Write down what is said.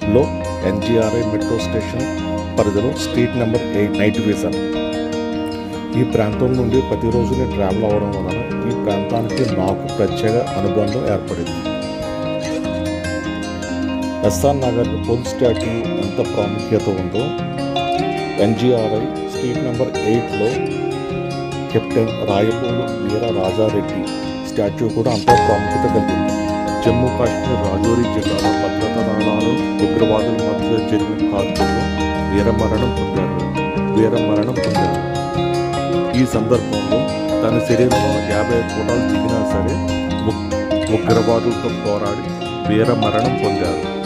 లో NGRI metro station పరిధిలో street number 897. ఈ ప్రాంతం నుండి ప్రతిరోజు నేను ట్రావెల్ అవ్వడం వలన ఈ ప్రాంతానికి నాకు ప్రత్యేక అనుబంధం ఏర్పడింది. ఎస్ఆర్ నగర్ పోలీస్ స్టాట్యూ ఎంత ప్రాముఖ్యత ఉందో ఎన్జిఆర్ఐ స్ట్రీట్ నెంబర్ 8లో కెప్టెన్ రాయపూలు వీర రాజారెడ్డి స్టాట్యూ కూడా అంత ప్రాముఖ్యత కలిగింది. జమ్మూ కాశ్మీర్ రాజౌరి జిల్లాలో భద్రతా దళాలు ఉగ్రవాదుల మధ్య జరిగిన కాల్పుల్లో వీరమరణం పొందారు. ఈ సందర్భంలో తన శరీరంలో 50 కోటాలు దిగినా సరే ఉగ్రవాదులతో పోరాడి వీరమరణం పొందారు.